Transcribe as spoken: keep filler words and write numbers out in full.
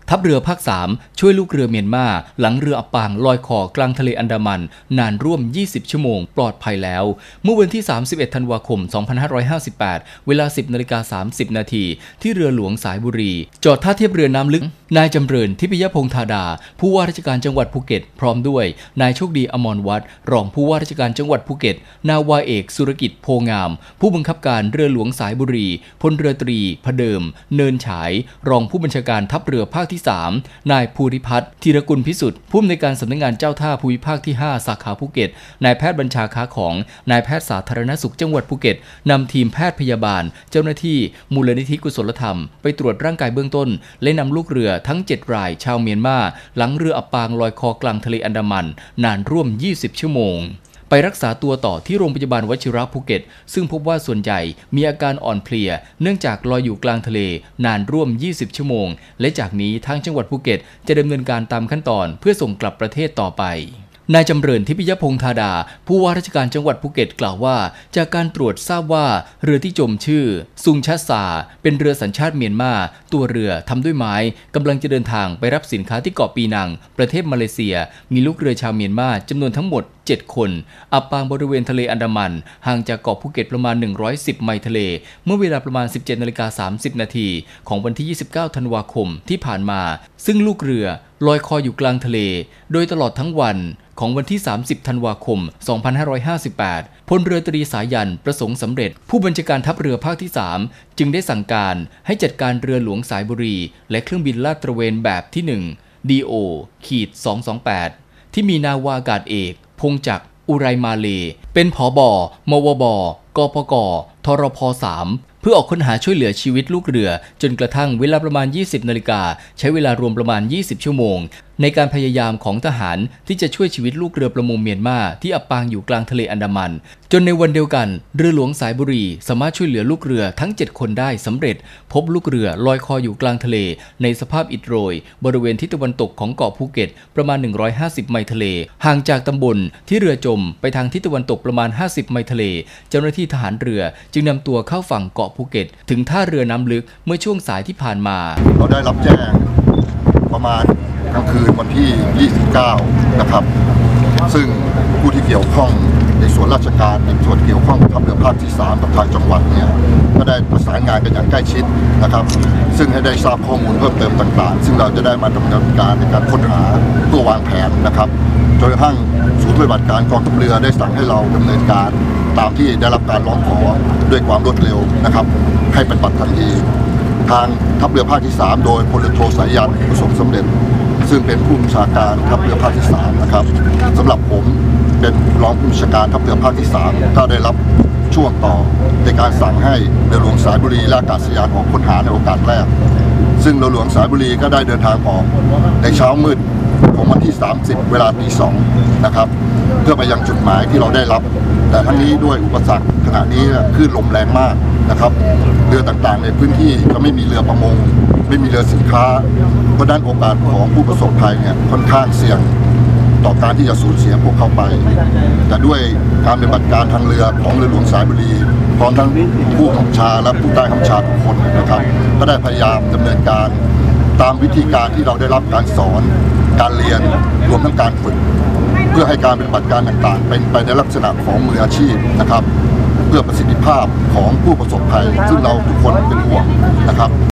ทัพเรือภาคสามช่วยลูกเรือเมียนมาหลังเรืออับปางลอยคอกลางทะเลอันดามันนานร่วมยี่สิบชั่วโมงปลอดภัยแล้วเมื่อวันที่สามสิบเอ็ดธันวาคมสองพันห้าร้อยห้าสิบแปดเวลา สิบนาฬิกาสามสิบนาทีที่เรือหลวงสายบุรีจอดท่าเทียบเรือน้ำลึกนายจำเริญทิพยพงษ์ธาดาผู้ว่าราชการจังหวัดภูเก็ตพร้อมด้วยนายโชคดีอมรวัฒน์รองผู้ว่าราชการจังหวัดภูเก็ตนาวาเอกสุรกิจโพงามผู้บังคับการเรือหลวงสายบุรีพลเรือตรีพเดิมเนินฉายรองผู้บัญชาการทัพเรือภาคที่สามนายภูริพัฒน์ธีรกุลพิสุทธิ์ผู้อำนวยการสำนักงานเจ้าท่าภูมิภาคที่ห้าสาขาภูเก็ตนายแพทย์บัญชาค้าของนายแพทย์สาธารณสุขจังหวัดภูเก็ตนำทีมแพทย์พยาบาลเจ้าหน้าที่มูลนิธิกุศลธรรมไปตรวจร่างกายเบื้องต้นและนำลูกเรือทั้งเจ็ดรายชาวเมียนมาหลังเรืออับปางลอยคอกลางทะเลอันดามันนานร่วมยี่สิบชั่วโมงไปรักษาตัวต่อที่โรงพยาบาลวชิระภูเก็ตซึ่งพบว่าส่วนใหญ่มีอาการอ่อนเพลียเนื่องจากลอยอยู่กลางทะเลนานร่วมยี่สิบชั่วโมงและจากนี้ทางจังหวัดภูเก็ตจะดำเนินการตามขั้นตอนเพื่อส่งกลับประเทศต่อไปนายจำเริญทิพยพงษ์ธาดาผู้ว่าราชการจังหวัดภูเก็ตกล่าวว่าจากการตรวจทราบว่าเรือที่จมชื่อซุงชัสซาเป็นเรือสัญชาติเมียนมาตัวเรือทำด้วยไม้กำลังจะเดินทางไปรับสินค้าที่เกาะปีนังประเทศมาเลเซียมีลูกเรือชาวเมียนมาจำนวนทั้งหมดเจ็ดคนอับปางบริเวณทะเลอันดามันห่างจากเกาะภูเก็ตประมาณหนึ่งร้อยสิบไมล์ทะเลเมื่อเวลาประมาณ สิบเจ็ดนาฬิกาสามสิบนาทีของวันที่ยี่สิบเก้าธันวาคมที่ผ่านมาซึ่งลูกเรือลอยคออยู่กลางทะเลโดยตลอดทั้งวันของวันที่สามสิบธันวาคมสองพันห้าร้อยห้าสิบแปดพลเรือตรีสายันประสงค์สำเร็จผู้บัญชาการทัพเรือภาคที่สามจึงได้สั่งการให้จัดการเรือหลวงสายบุรีและเครื่องบินลาดตระเวนแบบที่หนึ่ง ดี โอ สองสองแปด ที่มีนาวาอากาศเอกพงษ์จักรอุไรมาเลเป็นผบ.มวบ.กปก.ทรพสามเพื่อออกค้นหาช่วยเหลือชีวิตลูกเรือจนกระทั่งเวลาประมาณยี่สิบนาฬิกาใช้เวลารวมประมาณยี่สิบชั่วโมงในการพยายามของทหารที่จะช่วยชีวิตลูกเรือประมงเมียนมาที่อับปางอยู่กลางทะเลอันดามันจนในวันเดียวกันเรือหลวงสายบุรีสามารถช่วยเหลือลูกเรือทั้งเจ็ดคนได้สำเร็จพบลูกเรือลอยคออยู่กลางทะเลในสภาพอิดโรยบริเวณทิศตะวันตกของเกาะภูเก็ตประมาณหนึ่งร้อยห้าสิบไมล์ทะเลห่างจากตำบลที่เรือจมไปทางทิศตะวันตกประมาณห้าสิบไมล์ทะเลเจ้าหน้าที่ทหารเรือจึงนำตัวเข้าฝั่งเกาะภูเก็ตถึงท่าเรือน้ำลึกเมื่อช่วงสายที่ผ่านมาเราได้รับแจ้งประมาณกลางคืนวันที่ยี่สิบเก้านะครับซึ่งผู้ที่เกี่ยวข้องในส่วนราชการในส่วนเกี่ยวข้องกับเรือภาคที่สามกับทางจังหวัดเนี่ยก็ได้ประสานงานกันอย่างใกล้ชิดนะครับซึ่งให้ได้ทราบข้อมูลเพิ่มเติมต่างๆซึ่งเราจะได้มาดำเนินการในการค้นหาตัววางแผนนะครับจนกระทั่งศูนย์ปฏิบัติการกองทัพเรือได้สั่งให้เราดำเนินการตามที่ได้รับการร้องขอด้วยความรวดเร็วนะครับให้ปฏิบัติทันทีทางทัพเรือภาคที่สามโดยพลเรือโทสายันประสบสำเร็จซึ่งเป็นผู้บัญชาการทัพเรือภาคที่สามนะครับสำหรับผมเป็นรองผู้บัญชาการทัพเรือภาคที่สามก็ได้รับช่วงต่อในการสั่งให้เรือหลวงสายบุรีและอากาศยานออกค้นหาในโอกาสแรกซึ่งเรือหลวงสายบุรีก็ได้เดินทางออกในเช้ามืดของวันที่สามสิบเวลาตีสองนะครับเพื่อไปยังจุดหมายที่เราได้รับแต่ทั้งนี้ด้วยอุปสรรคขณะนี้คลื่นลมแรงมากนะครับเรือต่างๆในพื้นที่ก็ไม่มีเรือประมงไม่มีเรือสินค้าเพราะด้านโอกาสของผู้ประสบภัยเนี่ยค่อนข้างเสี่ยงต่อการที่จะสูญเสียพวกเขาไปแต่ด้วยการปฏิบัติการทางเรือของเรือหลวงสายบุรีพร้อมทั้งผู้บังคับบัญชาและผู้ใต้บังคับบัญชาทุกคนนะครับก็ได้พยายามดำเนินการตามวิธีการที่เราได้รับการสอนการเรียนรวมทั้งการฝึกเพื่อให้การปฏิบัติการต่างๆเป็นไปในลักษณะของมืออาชีพนะครับเพื่อประสิทธิภาพของผู้ประสบภัยซึ่งเราทุกคนเป็นห่วงนะครับ